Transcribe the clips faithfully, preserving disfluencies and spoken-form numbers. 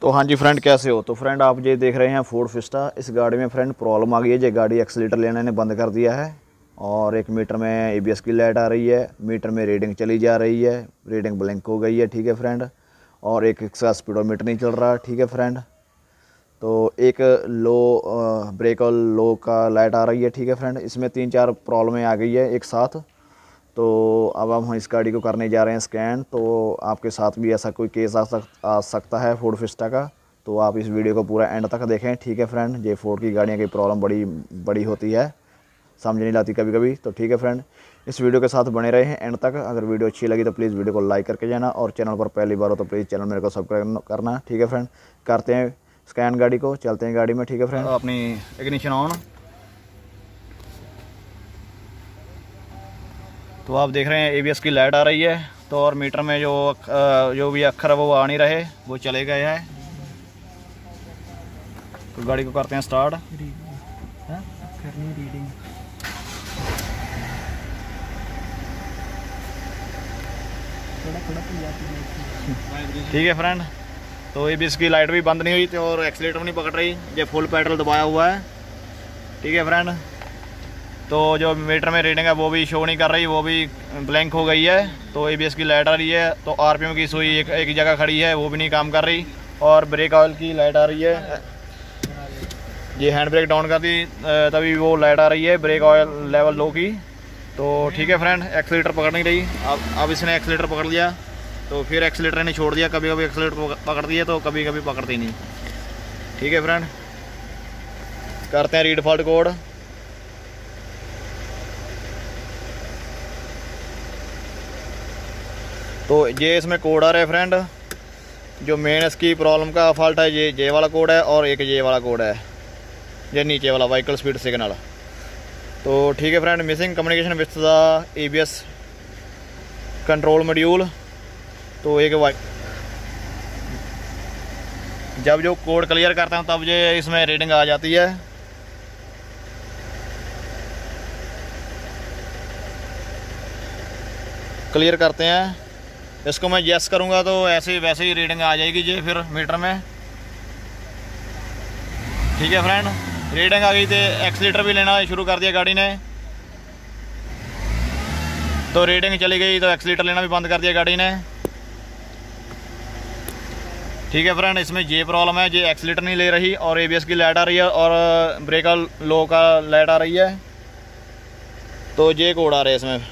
तो हाँ जी फ्रेंड, कैसे हो? तो फ्रेंड आप ये देख रहे हैं फोर्ड फिस्टा। इस गाड़ी में फ्रेंड प्रॉब्लम आ गई है। ये गाड़ी एक्सीलेटर लेने ने बंद कर दिया है और एक मीटर में एबीएस की लाइट आ रही है, मीटर में रीडिंग चली जा रही है, रीडिंग ब्लैंक हो गई है, ठीक है फ्रेंड। और एक इसका स्पीडोमीटर नहीं चल रहा, ठीक है फ्रेंड। तो एक लो ब्रेक और लो का लाइट आ रही है, ठीक है फ्रेंड। इसमें तीन चार प्रॉब्लमें आ गई है एक साथ। तो अब हम इस गाड़ी को करने जा रहे हैं स्कैन। तो आपके साथ भी ऐसा कोई केस आ सक आ सकता है फोर्ड फिस्टा का। तो आप इस वीडियो को पूरा एंड तक देखें, ठीक है फ्रेंड। ये फोर्ड की गाड़ियाँ की प्रॉब्लम बड़ी बड़ी होती है, समझ नहीं लाती कभी कभी। तो ठीक है फ्रेंड, इस वीडियो के साथ बने रहे हैं एंड तक। अगर वीडियो अच्छी लगी तो प्लीज़ वीडियो को लाइक करके जाना, और चैनल पर पहली बार हो तो प्लीज़ चैनल मेरे को सब्सक्राइब करना, ठीक है फ्रेंड। करते हैं स्कैन गाड़ी को, चलते हैं गाड़ी में, ठीक है फ्रेंड। अपनी इग्निशन ऑन। तो आप देख रहे हैं एबीएस की लाइट आ रही है। तो और मीटर में जो जो भी अक्षर है वो आ नहीं रहे, वो चले गए हैं। तो गाड़ी को करते हैं स्टार्ट। ठीक है फ्रेंड। तो एबीएस की लाइट भी बंद नहीं हुई थी और एक्सीलेटर नहीं पकड़ रही, ये फुल पेडल दबाया हुआ है, ठीक है फ्रेंड। तो जो मीटर में रीडिंग है वो भी शो नहीं कर रही, वो भी ब्लैंक हो गई है। तो एबीएस की लाइट आ रही है। तो आरपीएम की सुई एक, एक जगह खड़ी है, वो भी नहीं काम कर रही। और ब्रेक ऑयल की लाइट आ रही है। ये हैंड ब्रेक डाउन कर दी तभी वो लाइट आ रही है, ब्रेक ऑयल लेवल लो की। तो ठीक है फ्रेंड, एक्सीलेटर पकड़ नहीं रही। अब अब इसने एक्सीलेटर पकड़ लिया तो फिर एक्सीलेटर ने छोड़ दिया। कभी कभी एक्सीलेटर पकड़ दिए तो कभी कभी पकड़ती नहीं, ठीक है फ्रेंड। करते हैं रीड फॉल्ट कोड। तो ये इसमें कोड आ रहा है फ्रेंड। जो मेन इसकी प्रॉब्लम का फॉल्ट है ये जे वाला कोड है, और एक ये वाला कोड है, ये नीचे वाला व्हीकल स्पीड सिग्नल। तो ठीक है friend, missing communication with the ABS control module. तो एक जब जो कोड क्लियर करता हूँ तब ये इसमें रीडिंग आ जाती है। क्लियर करते हैं इसको। मैं यस करूँगा तो ऐसे वैसे ही रीडिंग आ जाएगी जी फिर मीटर में, ठीक है फ्रेंड। रीडिंग आ गई थी, एक्सीलेटर भी लेना शुरू कर दिया गाड़ी ने। तो रीडिंग चली गई तो एक्सीलेटर लेना भी बंद कर दिया गाड़ी ने, ठीक है फ्रेंड। इसमें ये प्रॉब्लम है, ये एक्सीलेटर नहीं ले रही और एबीएस की लाइट आ रही है और ब्रेक लो का लाइट आ रही है। तो ये कोड आ रहे हैं इसमें।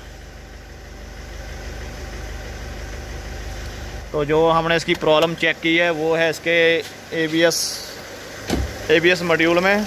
तो जो हमने इसकी प्रॉब्लम चेक की है वो है इसके एबीएस एबीएस मॉड्यूल में,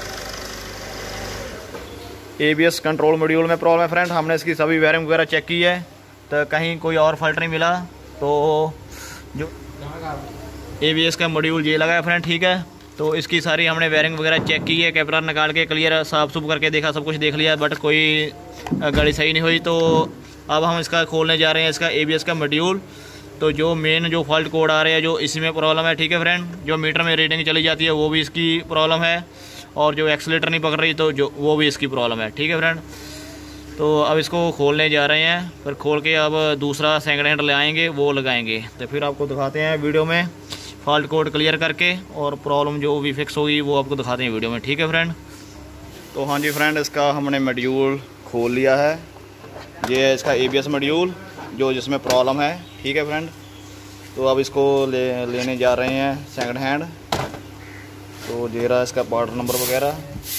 एबीएस कंट्रोल मॉड्यूल में प्रॉब्लम है फ्रेंड। हमने इसकी सभी वायरिंग वगैरह चेक की है तो कहीं कोई और फॉल्ट नहीं मिला। तो जो एबीएस का मॉड्यूल ये लगा है फ्रेंड, ठीक है। तो इसकी सारी हमने वायरिंग वगैरह चेक की है, कैमरा निकाल के क्लियर साफ सुफ करके देखा, सब कुछ देख लिया, बट कोई गाड़ी सही नहीं हुई। तो अब हम इसका खोलने जा रहे हैं, इसका एबीएस का मॉड्यूल। तो जो मेन जो फॉल्ट कोड आ रहे हैं जो इसी में प्रॉब्लम है, ठीक है फ्रेंड। जो मीटर में रीडिंग चली जाती है वो भी इसकी प्रॉब्लम है, और जो एक्सीलेटर नहीं पकड़ रही तो जो वो भी इसकी प्रॉब्लम है, ठीक है फ्रेंड। तो अब इसको खोलने जा रहे हैं, फिर खोल के अब दूसरा सेकंड हैंड ले आएंगे, वो लगाएंगे। तो फिर आपको दिखाते हैं वीडियो में फॉल्ट कोड क्लियर करके, और प्रॉब्लम जो भी फिक्स होगी वो आपको दिखाते हैं वीडियो में, ठीक है फ्रेंड। तो हाँ जी फ्रेंड, इसका हमने मॉड्यूल खोल लिया है। ये है इसका एबीएस मॉड्यूल जो जिसमें प्रॉब्लम है, ठीक है फ्रेंड। तो अब इसको ले लेने जा रहे हैं सेकंड हैंड। तो दे रहा है इसका पार्ट नंबर वगैरह,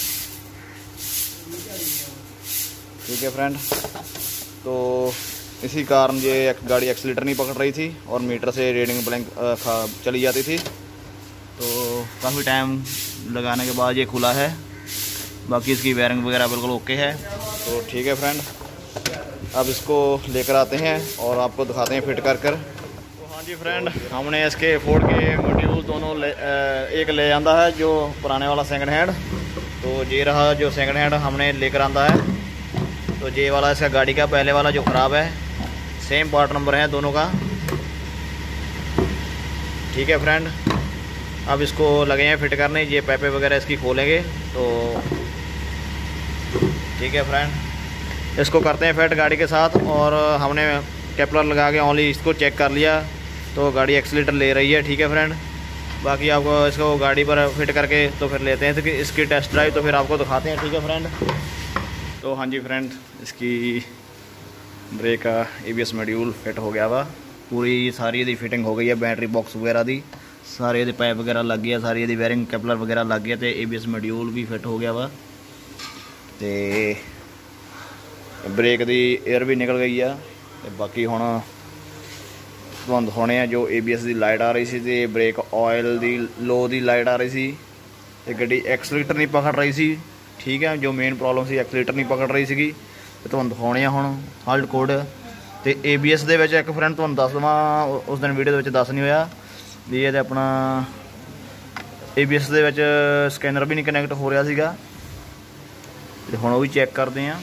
ठीक है फ्रेंड। तो इसी कारण ये गाड़ी एक्सीलेटर नहीं पकड़ रही थी और मीटर से रीडिंग ब्लैंक चली जाती थी। तो काफ़ी टाइम लगाने के बाद ये खुला है। बाकी इसकी वायरिंग वगैरह बिल्कुल ओके है। तो ठीक है फ्रेंड, अब इसको लेकर आते हैं और आपको दिखाते हैं फिट कर कर। तो हाँ जी फ्रेंड, हमने इसके फोर्ड के मॉड्यूल दोनों ले, एक ले आंदा है, जो पुराने वाला सेकंड हैंड। तो ये रहा जो सेकंड हैंड हमने लेकर आंदा है। तो ये वाला इसका गाड़ी का पहले वाला जो ख़राब है, सेम पार्ट नंबर है दोनों का, ठीक है फ्रेंड। अब इसको लगे हैं फिट करने, ये पैपे वगैरह इसकी खोलेंगे। तो ठीक है फ्रेंड, इसको करते हैं फिट गाड़ी के साथ। और हमने टेपलर लगा के ओनली इसको चेक कर लिया, तो गाड़ी एक्सीलेटर ले रही है, ठीक है फ्रेंड। बाकी आपको इसको गाड़ी पर फिट करके तो फिर लेते हैं तो कि इसकी टेस्ट ड्राइव तो फिर आपको दिखाते हैं, ठीक है फ्रेंड। तो हाँ जी फ्रेंड, इसकी ब्रेक का A B S module fit हो गया वा, पूरी सारी दी फिटिंग हो गई है, बैटरी बॉक्स वगैरह दी सारे ये पाइप वगैरह लग गया, सारी ये वायरिंग कैपलर वगैरह लग गया, तो ए बी एस मॉड्यूल भी फिट हो गया वा, तो ब्रेक दी एयर भी निकल गई है। तो बाकी हुण बंद होने जो ए बी एस की लाइट आ रही सी, तो ब्रेक ऑयल की लो की लाइट आ रही सी, तो गड्डी एक्सलेटर नहीं पकड़ रही सी, ठीक है। जो मेन प्रॉब्लम सी एक्सलेटर नहीं पकड़ रही सी, तो तुहानूं दिखाने हुण फॉल्ट कोड। तो ए बी एस दे विच एक फ्रेंड तुहानूं दस देवां, उस दिन वीडियो दे विच दस नहीं होया भी ये अपना ए बी एस दे विच स्कैनर भी नहीं कनैक्ट हो रहा सीगा, ते हुण वो भी चैक करते हैं,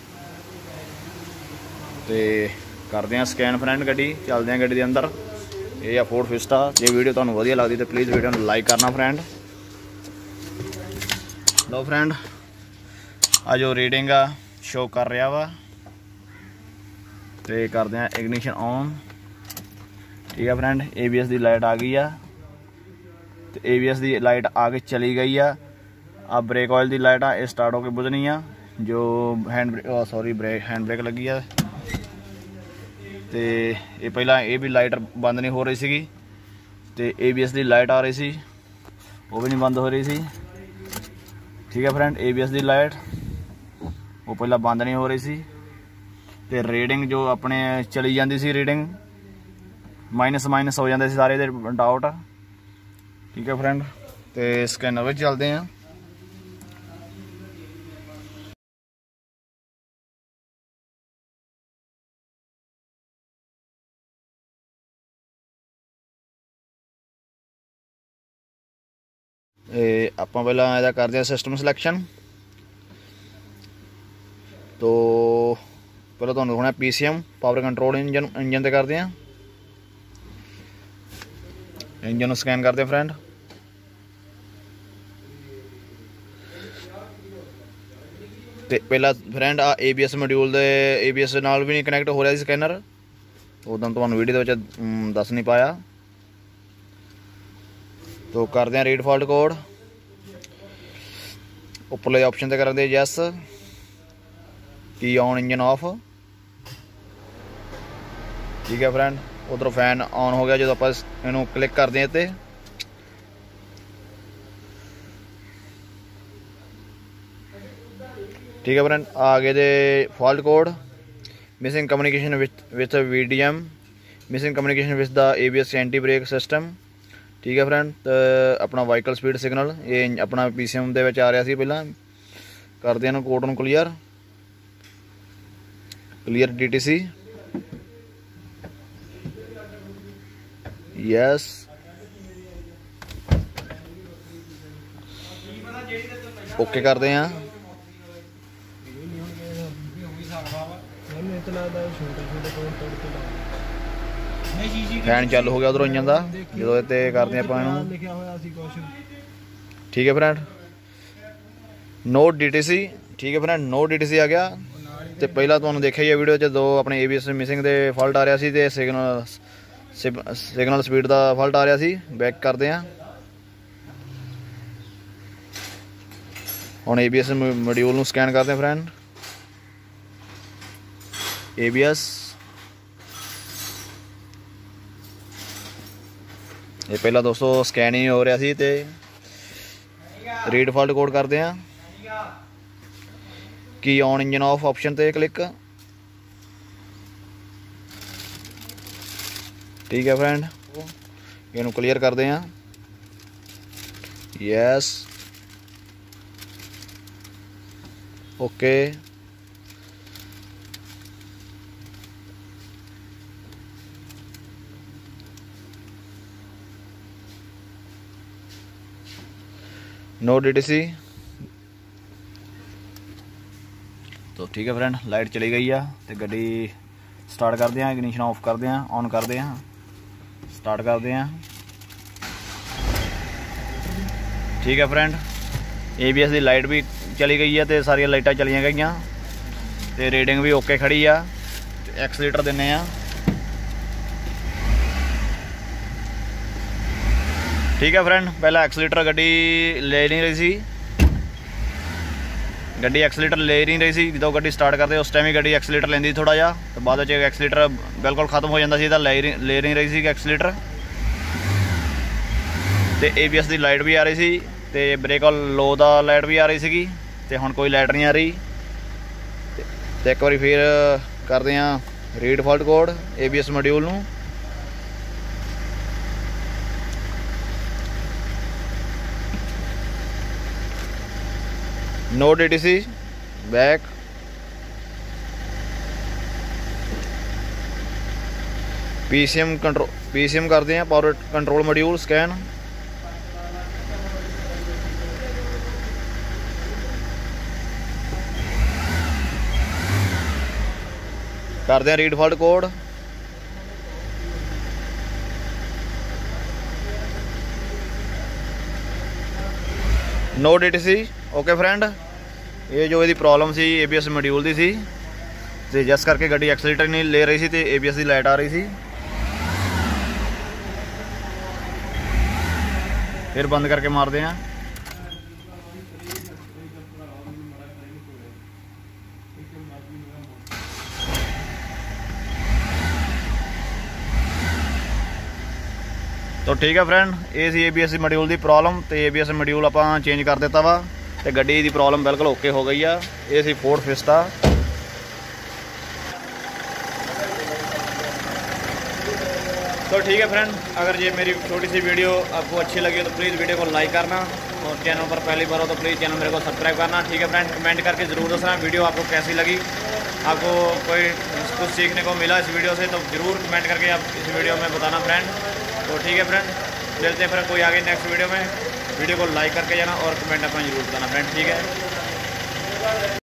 तो करते हैं स्कैन फ्रेंड गड्डी, चलते हैं गड्डी के अंदर। ये आ फोर्ड फिस्टा। जे वीडियो तुहानूं वधिया लगदी तो प्लीज़ वीडियो नूं लाइक करना फ्रेंड। लो फ्रेंड, आ जो रीडिंग आ शो कर रहा वा, तो करते हैं इग्निशन ऑन, ठीक है फ्रेंड। ए बी एस की लाइट आ गई है, तो ए बी एस की लाइट आके चली गई है। अब ब्रेक ऑयल की लाइट आ स्टार्ट होकर बुझनी आ, जो hand brake sorry brake hand brake लगी है, तो ये पहला ये भी लाइट बंद नहीं हो रही सी, तो ए बी एस की लाइट आ रही सी वो भी नहीं बंद हो रही सी, ठीक है फ्रेंड। ए बी एस की लाइट वो पहला बंद नहीं हो रही सी, तो रीडिंग जो अपने चली जाती सी, रीडिंग माइनस माइनस हो जाते सारे दे डाउट, ठीक है फ्रेंड। तो स्कैनर में चलते हैं। आप पहला यदा करते हैं सिस्टम सिलेक्शन, तो पहले तो होना P C M power control engine, engine से करते हैं, इंजन स्कैन करते हैं फ्रेंड। तो पहला फ्रेंड आ ए बी एस मॉड्यूल दे ए बी एस नाल भी नहीं कनैक्ट हो रहा स्कैनर, उदों तो वीडियो के दस नहीं पाया। तो करते हैं रीड फॉल्ट कोड, उपरले ऑप्शन से कर दे yes, key on engine off, ठीक है फ्रेंड। उधर फैन ऑन हो गया जो आप इनू क्लिक करते हैं, तो ठीक है फ्रेंड। आगे दे fault code missing communication with V D M, missing communication with the A B S anti brake system, ठीक है फ्रेंड। तो अपना वाइकल स्पीड सिग्नल ये अपना पी सी एम दे विच आ रहा सी पहला, करते हैं कोड नूं clear, clear D T C yes, okay करते हैं। फैन चालू हो गया उधरों इंजन का, जो इतने करते हैं अपन, ठीक है friend. No D T C, ठीक है friend, no D T C आ गया। तो पहला तुहानूं देखा ही है वीडियो च, दो अपने ए बी एस मिसिंग दे फॉल्ट आ रहा सी, ते सिग्नल सिग्नल स्पीड का फॉल्ट आ रहा सी। बैक करते हैं हुण, ए बी एस मॉड्यूल नूं स्कैन करते हैं फ्रेंड। ए बी एस ये पहला दोस्तों स्कैन ही हो रहा सी, ते रीड फॉल्ट कोड करते हैं, key on engine off option ते क्लिक, ठीक है फ्रेंड। इनू क्लीयर करते हैं yes, okay. No D T C, तो ठीक है फ्रेंड। लाइट चली गई है, तो गड्डी स्टार्ट करते हैं, इग्निशन ऑफ करते हैं, ऑन करते हैं, स्टार्ट करते हैं, ठीक है फ्रेंड। ए बी एस की लाइट भी चली गई है, तो सारिया लाइटा चलिया गई, तो रीडिंग भी ओके खड़ी आ। एक्सलेटर देने आ, ठीक है फ्रेंड, पहला एक्सीलेटर गड्डी ले नहीं रही सी, गड्डी एक्सीलेटर ले नहीं रही सी। जो गड्डी स्टार्ट करते उस टाइम ही गड्डी एक्सीलेटर लेंदी थोड़ा जा, तो बाद में एक्सीलेटर बिल्कुल खत्म हो जाता सी, ले ले नहीं रही सी एक्सीलेटर। तो ए बी एस की लाइट भी आ रही सी, तो ब्रेक लो का लाइट भी आ रही सी, तो हुण कोई लाइट नहीं आ रही। तो एक बार फिर करते हैं read fault code A B S module नूं। No D T C back, P C M control P C M करते हैं पावर कंट्रोल मॉड्यूल स्कैन। करते हैं read fault code. No D T C okay friend. ये जो इसकी problem सी A B S module की सी, तो जिस करके गड्डी एक्सीलेटर नहीं ले रही सी, तो ए बी एस की लाइट आ रही सी। फिर बंद करके मारते हैं। तो ठीक है फ्रेंड, ये C A B S module की प्रॉब्लम। तो ए बी एस मॉड्यूल आप चेंज कर दिता वा, तो गड्डी की प्रॉब्लम बिल्कुल ओके हो गई है। ये सी फोर्ड फिस्टा। तो ठीक है फ्रेंड, अगर ये मेरी छोटी सी वीडियो आपको अच्छी लगी तो प्लीज़ वीडियो को लाइक करना, और चैनल पर पहली बार हो तो प्लीज़ चैनल मेरे को सब्सक्राइब करना। ठीक है फ्रेंड, कमेंट करके ज़रूर दसना वीडियो आपको कैसी लगी, आपको कोई कुछ सीखने को मिला इस वीडियो से, तो ज़रूर कमेंट करके आप इस वीडियो में बताना फ्रेंड। तो ठीक है फ्रेंड, मिलते हैं फिर कोई आगे नेक्स्ट वीडियो में। वीडियो को लाइक करके जाना और कमेंट अपना जरूर बताना फ्रेंड। ठीक है।